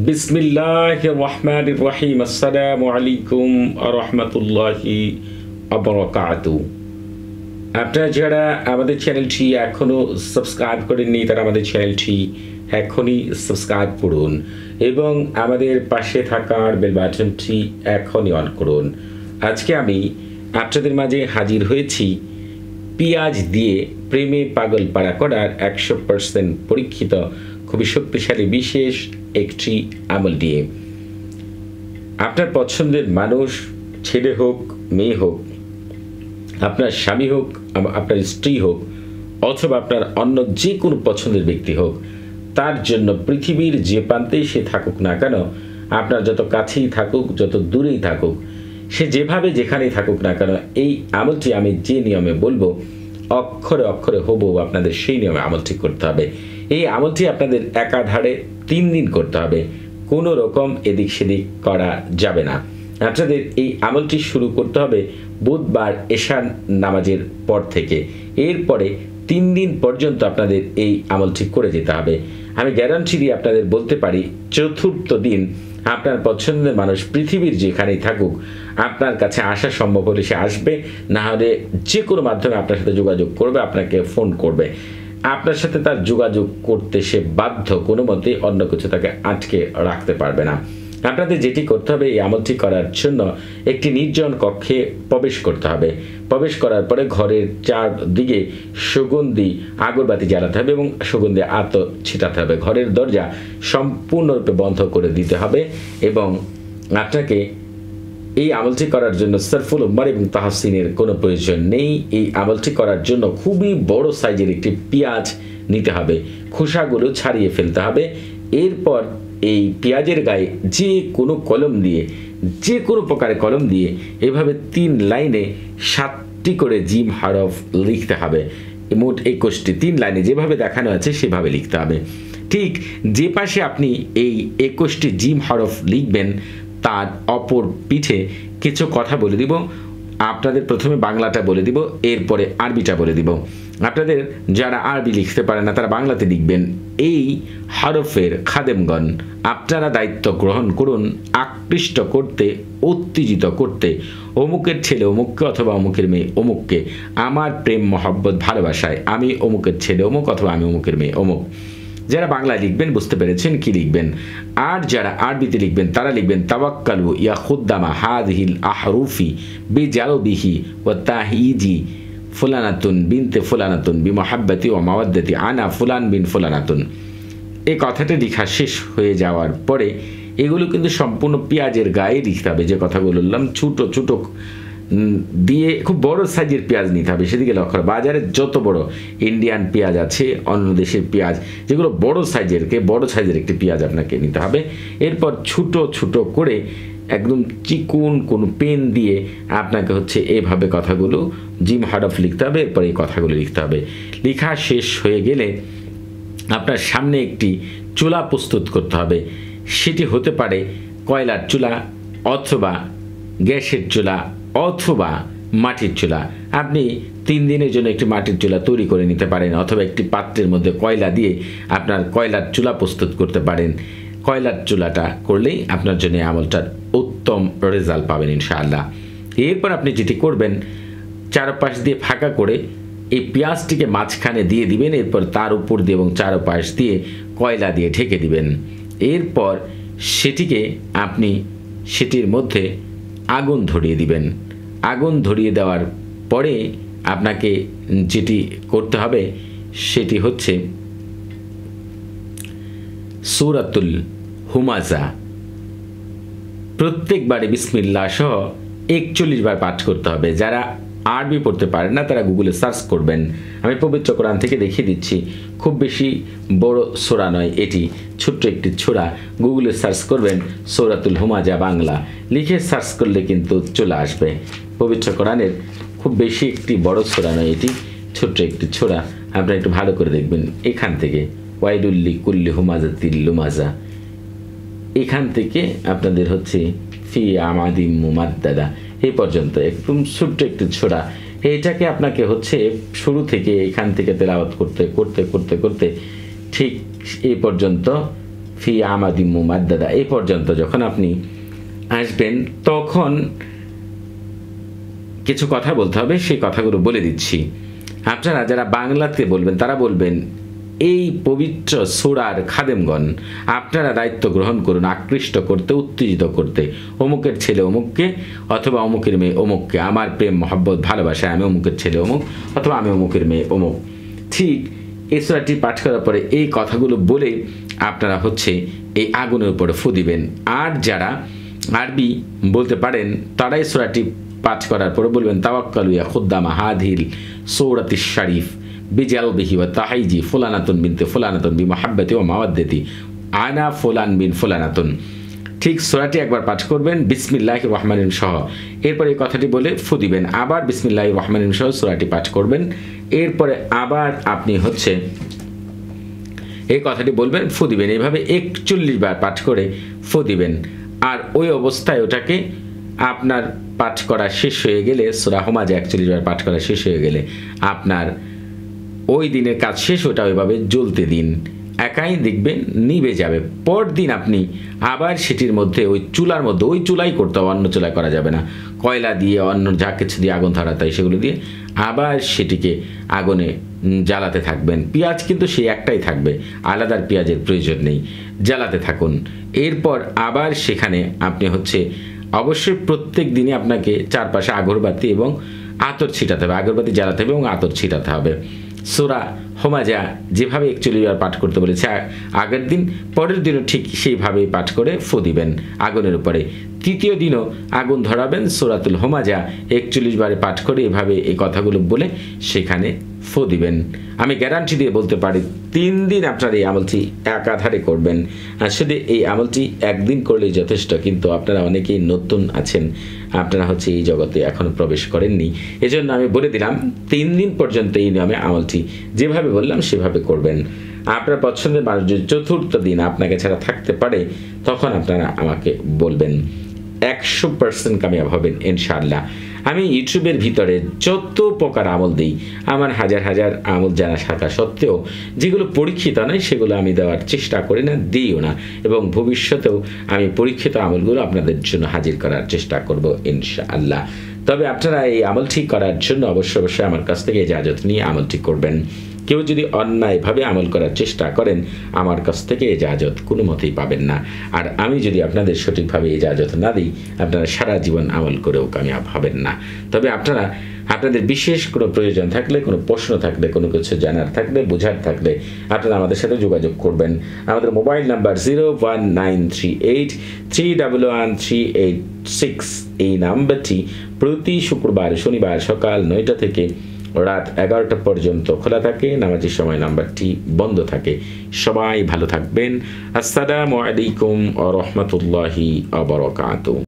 বিসমিল্লাহির রহমানির রহিম। আসসালামু আলাইকুম ওয়া রাহমাতুল্লাহি ওয়া বারাকাতুহু। আপনারা যারা আমাদের চ্যানেলটি এখনও সাবস্ক্রাইব করেননি তারা আমাদের চ্যানেলটি এখনই সাবস্ক্রাইব করুন এবং আমাদের পাশে থাকার বেল বাটনটি এখনই অন করুন। আজকে আমি আপনাদের মাঝে হাজির হয়েছি পেঁয়াজ দিয়ে প্রেমে পাগল পাড়া করার 100% পরীক্ষিত খুবই শক্তিশালী বিশেষ একটি আমল দিয়ে। আপনার পছন্দের মানুষ, ছেলে হোক মেয়ে হোক, আপনার স্বামী হোক, আপনার স্ত্রী হোক, অথবা আপনার অন্য যে কোনো পছন্দের ব্যক্তি হোক, তার জন্য পৃথিবীর যে প্রান্তেই সে থাকুক না কেন, আপনার যত কাছেই থাকুক যত দূরেই থাকুক, সে যেভাবে যেখানেই থাকুক না কেন, এই আমলটি আমি যে নিয়মে বলবো অক্ষরে অক্ষরে হবো আপনাদের সেই নিয়মে আমলটি করতে হবে। এই আমলটি আপনাদের একাধারে 3 দিন করতে হবে, কোনো রকম এদিক সেদিক করা যাবে না। আপনাদের এই আমলটি শুরু করতে হবে বুধবার এশার নামাজের পর থেকে। এরপরে 3 দিন পর্যন্ত আপনাদের এই আমলটি করে যেতে হবে। আমি গ্যারান্টি দিয়ে আপনাদের বলতে পারি চতুর্থ দিন আপনার পছন্দের মানুষ পৃথিবীর যেখানেই থাকুক আপনার কাছে আসা সম্ভব হলে সে আসবে, না হলে যে কোনো মাধ্যমে আপনার সাথে যোগাযোগ করবে, আপনাকে ফোন করবে। আপনার সাথে তার যোগাযোগ করতে সে বাধ্য, কোনো মতে অন্য কিছু তাকে আটকে রাখতে পারবে না। আপনাদের যেটি করতে হবে, এই আমলটি করার জন্য একটি নির্জন কক্ষে প্রবেশ করতে হবে। প্রবেশ করার পরে ঘরের চারদিকে সুগন্ধি আগরবাতি জ্বালাতে হবে এবং সুগন্ধি আতর ছিটাতে হবে। ঘরের দরজা সম্পূর্ণরূপে বন্ধ করে দিতে হবে এবং আপনাকে এই আমলটি করার জন্য সরফুল উম্মার এবং তাহসিনের কোনো প্রয়োজন নেই। এই আমলটি করার জন্য খুবই বড় সাইজের একটি পেঁয়াজ নিতে হবে, খোসাগুলো ছাড়িয়ে ফেলতে হবে। এরপর এই পেঁয়াজের গায়ে যে কোনো কলম দিয়ে, যে কোনো প্রকারের কলম দিয়ে এভাবে 3 লাইনে 7টি করে জিম হরফ লিখতে হবে। মোট 21টি, 3 লাইনে যেভাবে দেখানো আছে সেভাবে লিখতে হবে। ঠিক যে পাশে আপনি এই 21টি জিম হরফ লিখবেন তার অপর পিঠে কিছু কথা বলে দিব। আপনাদের প্রথমে বাংলাটা বলে দিব, এরপরে আরবিটা বলে দিব। আপনাদের যারা আরবি লিখতে পারে না তারা বাংলাতে লিখবেন। এই হরফের খাদেমগণ আপনারা দায়িত্ব গ্রহণ করুন আকৃষ্ট করতে, উত্তেজিত করতে অমুকের ছেলে অমুককে অথবা অমুকের মেয়ে অমুককে আমার প্রেম মহব্বত ভালোবাসায় আমি অমুকের ছেলে অমুক অথবা আমি অমুকের মেয়ে অমুক। যারা বাংলায় লিখবেন বুঝতে পেরেছেন কি লিখবেন, আর যারা আরবিতে লিখবেন তারা লিখবেন তাওয়াক্কালু ইয়া খুদ্দামা হাযিহিল আহরুফি বিজালবিহি ওয়া তাহইজি ফুলানাতুন বিনতে ফুলানাতুন বিমহাব্বতি ওয়া মাওয়াদ্দাতি আনা ফুলান বিন ফুলানাতুন। এই কথাটা লেখা শেষ হয়ে যাওয়ার পরে এগুলো কিন্তু সম্পূর্ণ পেঁয়াজের গায়ে লিখতে হবে। যে কথাগুলো বললাম ছোটো ছোটো দিয়ে খুব বড় সাইজের পেঁয়াজ নিতে হবে, সেদিকে লক্ষ্য। বাজারে যত বড় ইন্ডিয়ান পেঁয়াজ আছে, অন্য দেশের পেঁয়াজ যেগুলো বড় সাইজের একটি পেঁয়াজ আপনাকে নিতে হবে। এরপর ছোটো ছোটো করে একদম চিকুন কোনো পেন দিয়ে আপনাকে এভাবে কথাগুলো জিম হরফ লিখতে হবে। এরপর এই কথাগুলো লিখতে হবে। লেখা শেষ হয়ে গেলে আপনার সামনে একটি চুলা প্রস্তুত করতে হবে। সেটি হতে পারে কয়লার চুলা অথবা গ্যাসের চুলা অথবা মাটির চুলা। আপনি 3 দিনের জন্য একটি মাটির চুলা তৈরি করে নিতে পারেন অথবা একটি পাত্রের মধ্যে কয়লা দিয়ে আপনার কয়লার চুলা প্রস্তুত করতে পারেন। কয়লার চুলাটা করলেই আপনার জন্য আমলটার উত্তম রেজাল্ট পাবেন ইনশাআল্লাহ। এরপর আপনি যেটি করবেন, চারপাশ দিয়ে ফাঁকা করে এই পেঁয়াজটিকে মাঝখানে দিয়ে দিবেন। এরপর তার উপর দিয়ে এবং চারপাশ দিয়ে কয়লা দিয়ে ঢেকে দিবেন। এরপর সেটির মধ্যে আগুন ধরিয়ে দিবেন। আগুন ধরিয়ে দেওয়ার পরে আপনাকে যেটি করতে হবে সেটি হচ্ছে সূরাতুল হুমাজা প্রত্যেকবারে বিসমিল্লাহ সহ 41 বার পাঠ করতে হবে। যারা আরবি পড়তে পারেন না তারা গুগলে সার্চ করবেন। আমি পবিত্র কোরআন থেকে দেখিয়ে দিচ্ছি, খুব বেশি বড় সূরা নয়, এটি ছোট্ট একটি সূরা। গুগলে সার্চ করবেন সূরাতুল হুমাজা বাংলা, লিখে সার্চ করলে কিন্তু চলে আসবে। পবিত্র কোরআনের খুব বেশি একটি বড় সূরা নয়, এটি ছোট্ট একটি সূরা। আপনারা একটু ভালো করে দেখবেন। এখান থেকে ওয়াইলুল্লি কুল্লি হুমাজাতিল লুমাজা, এখান থেকে আপনাদের ফি আমাদিম মুমাদ্দাদা এই পর্যন্ত একদম ছোট্ট একটি ছোড়া। এইটাকে আপনাকে শুরু থেকে এখান থেকে তেলাওয়াত করতে করতে করতে করতে ঠিক এই পর্যন্ত ফি আমাদিম মুমাদ্দাদা এই পর্যন্ত যখন আপনি আসবেন তখন কিছু কথা বলতে হবে, সেই কথাগুলো বলে দিচ্ছি। আপনারা যারা বাংলাতে বলবেন তারা বলবেন এই পবিত্র সূরার খাদেমগণ আপনারা দায়িত্ব গ্রহণ করুন আকৃষ্ট করতে, উত্তেজিত করতে, অমুকের ছেলে অমুককে অথবা অমুকের মেয়ে অমুককে, আমার প্রেম মহব্বত ভালোবাসায় আমি অমুকের ছেলে অমুক অথবা আমি অমুকের মেয়ে অমুক। ঠিক এই সূরাটি পাঠ করার পরে এই কথাগুলো বলে আপনারা এই আগুনের উপরে ফু দিবেন। আর যারা আরবি বলতে পারেন তারা এই সূরাটি পাঠ করার পরে বলবেন তাওয়াক্কালু ইয়া খুদ্দামা হাদিল সূরাতিশ শরীফ বিজালবিহি ওয়া তাহাইজি ফুলানাতুন বিনতে ফুলানাতুন বিমাহাব্বাতি ওয়া মাওয়াদ্দাতি আনা ফুলান বিন ফুলানাতুন। ঠিক সূরাটি একবার পাঠ করবেন বিসমিল্লাহির রহমানির রহিম সহ, এরপরে এই কথাটি বলে ফু দিবেন। আবার বিসমিল্লাহির রহমানির রহিম সহ সূরাটি পাঠ করবেন, এরপরে আবার আপনি এই কথাটি বলবেন, ফু দিবেন। এইভাবে 41 বার পাঠ করে ফু দিবেন। আর ওই অবস্থায় ওটাকে আপনার পাঠ করা শেষ হয়ে গেলে, সূরা হুমাজা 41 বার পাঠ করা শেষ হয়ে গেলে আপনার ওই দিনের কাজ শেষ, ওটা ওইভাবে জ্বলতে দিন, একাই দেখবেন নিভে যাবে। পরদিন আপনি আবার সেটির মধ্যে ওই চুলার মধ্যে, ওই চুলাই করতে হবে, অন্য চুলায় করা যাবে না, কয়লা দিয়ে অন্য যা কিছু দিয়ে আগুন ধরাতে হয় সেগুলো দিয়ে আবার সেটিকে আগুনে জ্বালাতে থাকবেন। পেঁয়াজ কিন্তু সেই একটাই থাকবে, আলাদার পেঁয়াজের প্রয়োজন নেই, জ্বালাতে থাকুন। এরপর আবার সেখানে আপনি অবশ্যই প্রত্যেক দিনই আপনাকে চারপাশে আগরবাতি এবং আতর ছিটাতে হবে, আগরবাতি জ্বালাতে হবে এবং আতর ছিটাতে হবে। সূরা হুমাজা যেভাবে 41 বার পাঠ করতে বলেছে আগের দিন, পরের দিনও ঠিক সেইভাবেই পাঠ করে ফু দিবেন আগুনের উপরে। তৃতীয় দিনও আগুন ধরাবেন, সূরাতুল হুমাজা 41 বারে পাঠ করে এভাবে এই কথাগুলো বলে সেখানে ফু দিবেন। আমি গ্যারান্টি দিয়ে বলতে পারি 3 দিন আপনারা এই আমলটি একাধারে করবেন। আসলে এই আমলটি একদিন করলেই যথেষ্ট, কিন্তু আপনারা অনেকেই নতুন আছেন, আপনারা এই জগতে এখনো প্রবেশ করেননি, এজন্য আমি বলে দিলাম 3 দিন পর্যন্ত এই নিয়মে আমলটি যেভাবে বললাম সেভাবে করবেন। আপনার পছন্দের মানুষ যদি 4র্থ দিন আপনাকে ছাড়া থাকতে পারে তখন আপনারা আমাকে বলবেন, 100% কামিয়াব হবেন ইনশাআল্লাহ। আমি ইউটিউবের ভিতরে যত প্রকার আমল দিই, আমার হাজার হাজার আমল জানা থাকা সত্ত্বেও যেগুলো পরীক্ষিত নয় সেগুলো আমি দেওয়ার চেষ্টা করি না, দিইও না, এবং ভবিষ্যতেও আমি পরীক্ষিত আমলগুলো আপনাদের জন্য হাজির করার চেষ্টা করব ইনশাআল্লাহ। তবে আপনারা এই আমলটি করার জন্য অবশ্যই আমার কাছ থেকে ইজাজত নিয়ে আমলটি করবেন। কেউ যদি অন্যায়ভাবে আমল করার চেষ্টা করেন আমার কাছ থেকে ইজাজত কোনো মতেই পাবেন না। আর আমি যদি আপনাদের সঠিকভাবে ইজাজত না দিই আপনারা সারা জীবন আমল করেও কামিয়াব হবেন না। তবে আপনাদের বিশেষ কোনো প্রয়োজন থাকলে, কোনো প্রশ্ন থাকলে, কোনো কিছু জানার থাকলে, বোঝার থাকলে আপনারা আমাদের সাথে যোগাযোগ করবেন। আমাদের মোবাইল নাম্বার 01938311386। এই নাম্বারটি প্রতি শুক্রবার শনিবার সকাল 9টা থেকে রাত 11টা পর্যন্ত খোলা থাকে, নামাজের সময় নাম্বারটি বন্ধ থাকে। সবাই ভালো থাকবেন। আসসালামু আলাইকুম ওয়া রাহমাতুল্লাহি ওয়া বারাকাতুহু।